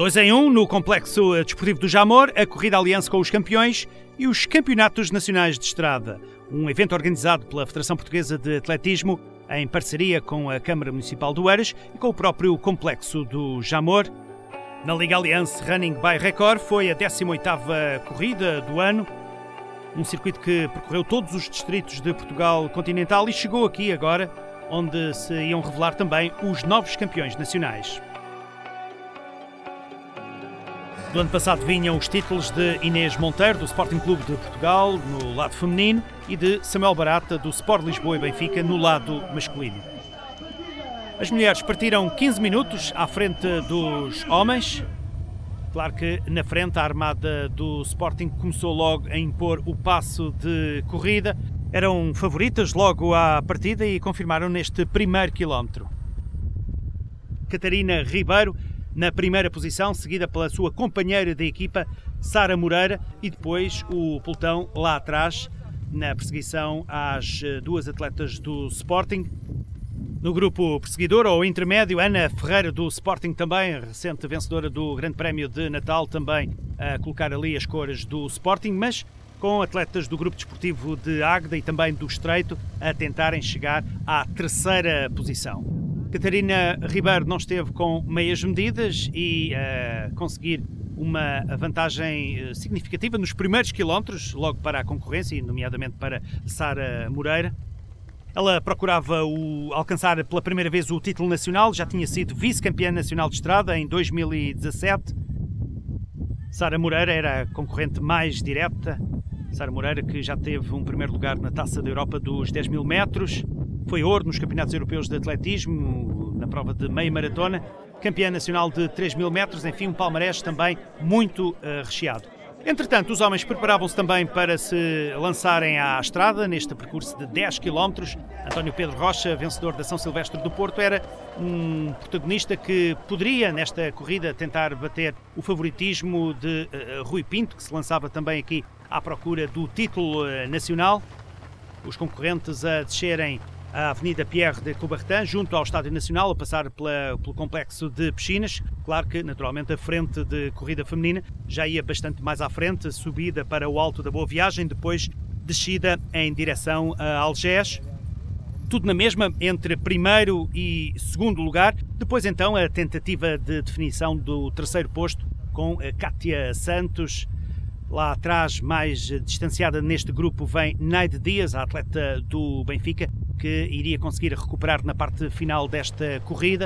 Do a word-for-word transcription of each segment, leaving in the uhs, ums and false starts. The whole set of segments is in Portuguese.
dois em um no Complexo Desportivo do Jamor, a Corrida Aliança com os campeões e os Campeonatos Nacionais de Estrada. Um evento organizado pela Federação Portuguesa de Atletismo em parceria com a Câmara Municipal do Eiras e com o próprio Complexo do Jamor. Na Liga Aliança Running by Record foi a décima oitava corrida do ano. Um circuito que percorreu todos os distritos de Portugal continental e chegou aqui agora, onde se iam revelar também os novos campeões nacionais. Do ano passado vinham os títulos de Inês Monteiro, do Sporting Clube de Portugal, no lado feminino, e de Samuel Barata, do Sport Lisboa e Benfica, no lado masculino. As mulheres partiram quinze minutos à frente dos homens. Claro que na frente a armada do Sporting começou logo a impor o passo de corrida. Eram favoritas logo à partida e confirmaram neste primeiro quilómetro. Catarina Ribeiro na primeira posição, seguida pela sua companheira de equipa, Sara Moreira, e depois o pelotão lá atrás, na perseguição às duas atletas do Sporting. No grupo perseguidor, ou intermédio, Ana Ferreira do Sporting também, recente vencedora do Grande Prémio de Natal, também a colocar ali as cores do Sporting, mas com atletas do grupo desportivo de Águeda e também do Estreito a tentarem chegar à terceira posição. Catarina Ribeiro não esteve com meias medidas e uh, conseguir uma vantagem significativa nos primeiros quilómetros, logo para a concorrência, nomeadamente para Sara Moreira. Ela procurava o, alcançar pela primeira vez o título nacional, já tinha sido vice-campeã nacional de estrada em dois mil e dezassete. Sara Moreira era a concorrente mais direta. Sara Moreira, que já teve um primeiro lugar na Taça da Europa dos dez mil metros, foi ouro nos Campeonatos Europeus de Atletismo, na prova de meia maratona, campeã nacional de três mil metros, enfim, um palmarés também muito uh, recheado. Entretanto, os homens preparavam-se também para se lançarem à estrada neste percurso de dez quilómetros. António Pedro Rocha, vencedor da São Silvestre do Porto, era um protagonista que poderia, nesta corrida, tentar bater o favoritismo de uh, Rui Pinto, que se lançava também aqui à procura do título uh, nacional. Os concorrentes a descerem a Avenida Pierre de Coubertin, junto ao Estádio Nacional, a passar pela, pelo complexo de piscinas. Claro que, naturalmente, a frente de corrida feminina já ia bastante mais à frente, subida para o Alto da Boa Viagem, depois descida em direção a Algés. Tudo na mesma, entre primeiro e segundo lugar. Depois, então, a tentativa de definição do terceiro posto com a Cátia Santos. Lá atrás, mais distanciada neste grupo, vem Neide Dias, a atleta do Benfica, que iria conseguir recuperar na parte final desta corrida.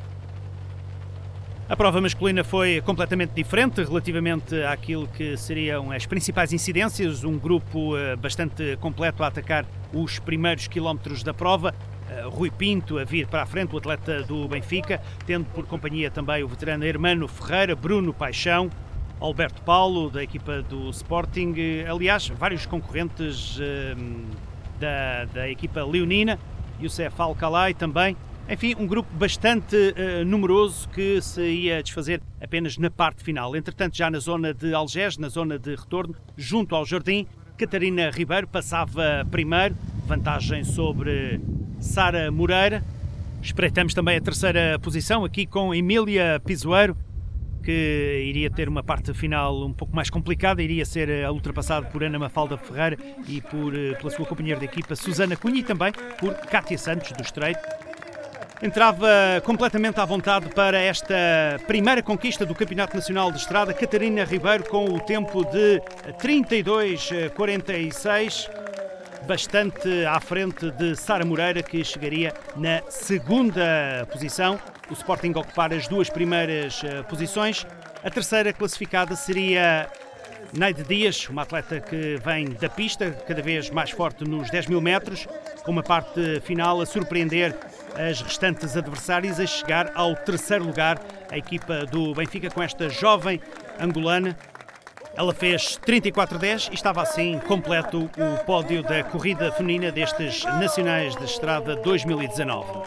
A prova masculina foi completamente diferente relativamente àquilo que seriam as principais incidências. Um grupo bastante completo a atacar os primeiros quilómetros da prova. Rui Pinto a vir para a frente, o atleta do Benfica, tendo por companhia também o veterano Hermano Ferreira, Bruno Paixão, Alberto Paulo, da equipa do Sporting, aliás, vários concorrentes um, da, da equipa leonina, Youssef Alcalay também. Enfim, um grupo bastante uh, numeroso que se ia desfazer apenas na parte final. Entretanto, já na zona de Algés, na zona de retorno, junto ao Jardim, Catarina Ribeiro passava primeiro, vantagem sobre Sara Moreira. Espreitamos também a terceira posição, aqui com Emília Pisoeiro, que iria ter uma parte final um pouco mais complicada, iria ser ultrapassado por Ana Mafalda Ferreira e por, pela sua companheira de equipa Susana Cunha e também por Cátia Santos, do Estreito. Entrava completamente à vontade para esta primeira conquista do Campeonato Nacional de Estrada, Catarina Ribeiro, com o tempo de trinta e dois a quarenta e seis, bastante à frente de Sara Moreira, que chegaria na segunda posição. O Sporting ocupar as duas primeiras uh, posições. A terceira classificada seria Neide Dias, uma atleta que vem da pista, cada vez mais forte nos dez mil metros, com uma parte final a surpreender as restantes adversárias, a chegar ao terceiro lugar, a equipa do Benfica, com esta jovem angolana. Ela fez trinta e quatro dez e estava assim completo o pódio da corrida feminina destes Nacionais de Estrada dois mil e dezanove.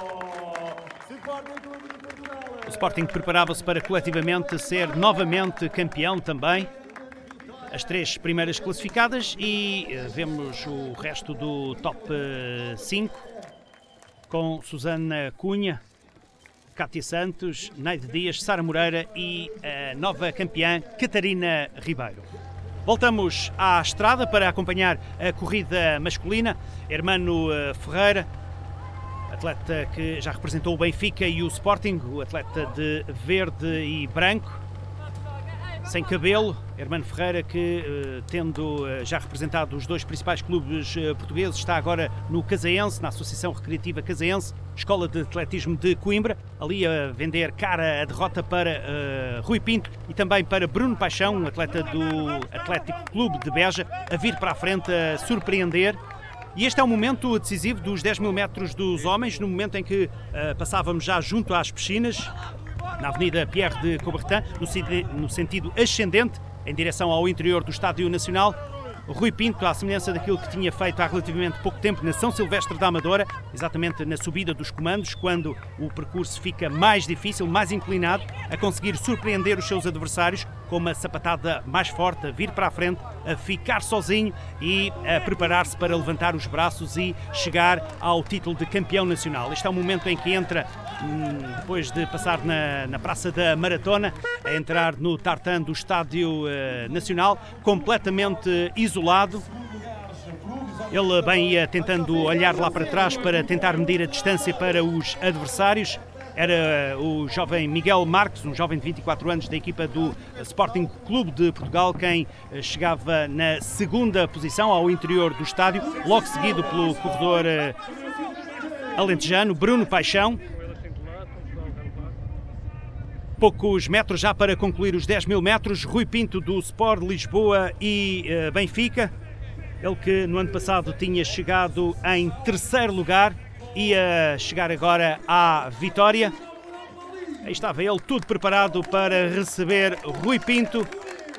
O Sporting preparava-se para coletivamente ser novamente campeão também. As três primeiras classificadas e vemos o resto do top cinco, com Susana Cunha, Cátia Santos, Neide Dias, Sara Moreira e a nova campeã Catarina Ribeiro. Voltamos à estrada para acompanhar a corrida masculina. Hermano Ferreira, atleta que já representou o Benfica e o Sporting, o atleta de verde e branco, sem cabelo. Hermano Ferreira que, tendo já representado os dois principais clubes portugueses, está agora no Casaense, na Associação Recreativa Casaense, Escola de Atletismo de Coimbra, ali a vender cara a derrota para uh, Rui Pinto e também para Bruno Paixão, um atleta do Atlético Clube de Beja, a vir para a frente a surpreender. E este é o momento decisivo dos dez mil metros dos homens, no momento em que uh, passávamos já junto às piscinas, na Avenida Pierre de Coubertin, no, no sentido ascendente, em direção ao interior do Estádio Nacional. Rui Pinto, à semelhança daquilo que tinha feito há relativamente pouco tempo na São Silvestre da Amadora, exatamente na subida dos comandos, quando o percurso fica mais difícil, mais inclinado, a conseguir surpreender os seus adversários com uma sapatada mais forte, a vir para a frente, a ficar sozinho e a preparar-se para levantar os braços e chegar ao título de campeão nacional. Este é o momento em que entra, depois de passar na, na Praça da Maratona, a entrar no tartan do Estádio uh, Nacional, completamente isolado. Ele bem ia tentando olhar lá para trás para tentar medir a distância para os adversários. Era o jovem Miguel Marques, um jovem de vinte e quatro anos da equipa do Sporting Clube de Portugal, quem chegava na segunda posição ao interior do estádio, logo seguido pelo corredor alentejano Bruno Paixão. Poucos metros já para concluir os dez mil metros, Rui Pinto do Sport Lisboa e uh, Benfica, ele que no ano passado tinha chegado em terceiro lugar, ia chegar agora à vitória. Aí estava ele, tudo preparado para receber Rui Pinto,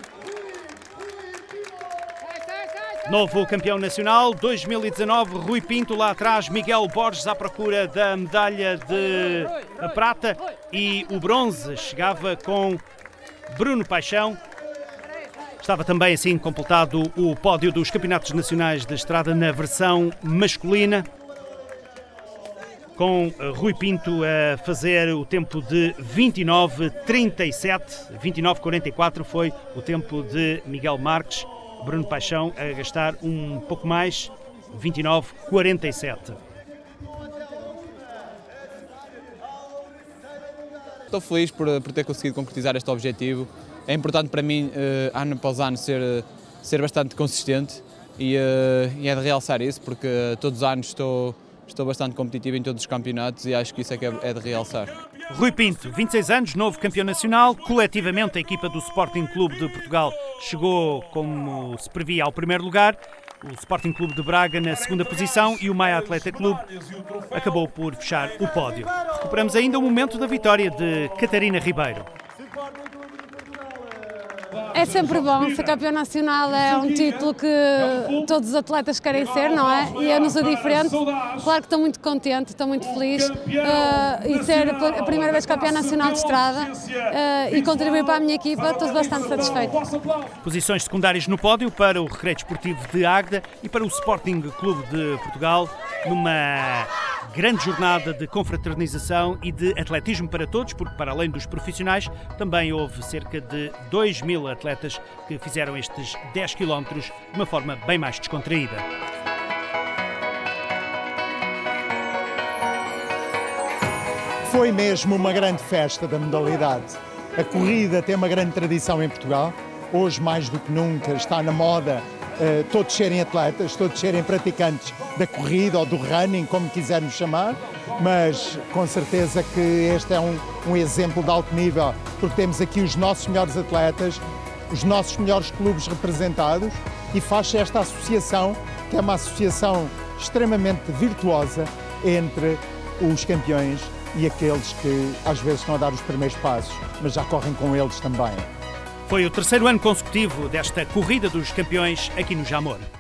novo campeão nacional. Dois mil e dezanove, Rui Pinto, lá atrás Miguel Borges à procura da medalha de prata, e o bronze chegava com Bruno Paixão. Estava também assim completado o pódio dos Campeonatos Nacionais de Estrada na versão masculina, com Rui Pinto a fazer o tempo de vinte e nove trinta e sete, vinte e nove quarenta e quatro foi o tempo de Miguel Marques. Bruno Paixão a gastar um pouco mais, vinte e nove quarenta e sete. Estou feliz por, por ter conseguido concretizar este objetivo. É importante para mim, uh, ano após ano, ser, ser bastante consistente e, uh, e é de realçar isso, porque todos os anos estou, estou bastante competitivo em todos os campeonatos e acho que isso é, que é, é de realçar. Rui Pinto, vinte e seis anos, novo campeão nacional. Coletivamente, a equipa do Sporting Clube de Portugal chegou, como se previa, ao primeiro lugar. O Sporting Clube de Braga na segunda posição e o Maia Atleta Clube acabou por fechar o pódio. Recuperamos ainda o momento da vitória de Catarina Ribeiro. É sempre bom, ser campeão nacional é um título que todos os atletas querem ser, não é? E eu não sou diferente. Claro que estou muito contente, estou muito feliz uh, e ser a primeira vez campeã nacional de estrada uh, e contribuir para a minha equipa, estou bastante satisfeita. Posições secundárias no pódio para o Recreio Desportivo de Águeda e para o Sporting Clube de Portugal, numa grande jornada de confraternização e de atletismo para todos, porque para além dos profissionais também houve cerca de dois mil atletas que fizeram estes dez quilómetros de uma forma bem mais descontraída. Foi mesmo uma grande festa da modalidade. A corrida tem uma grande tradição em Portugal. Hoje, mais do que nunca, está na moda uh, todos serem atletas, todos serem praticantes da corrida ou do running, como quisermos chamar, mas com certeza que este é um, um exemplo de alto nível, porque temos aqui os nossos melhores atletas, os nossos melhores clubes representados e faz-se esta associação, que é uma associação extremamente virtuosa entre os campeões e aqueles que às vezes estão a dar os primeiros passos, mas já correm com eles também. Foi o terceiro ano consecutivo desta corrida dos campeões aqui no Jamor.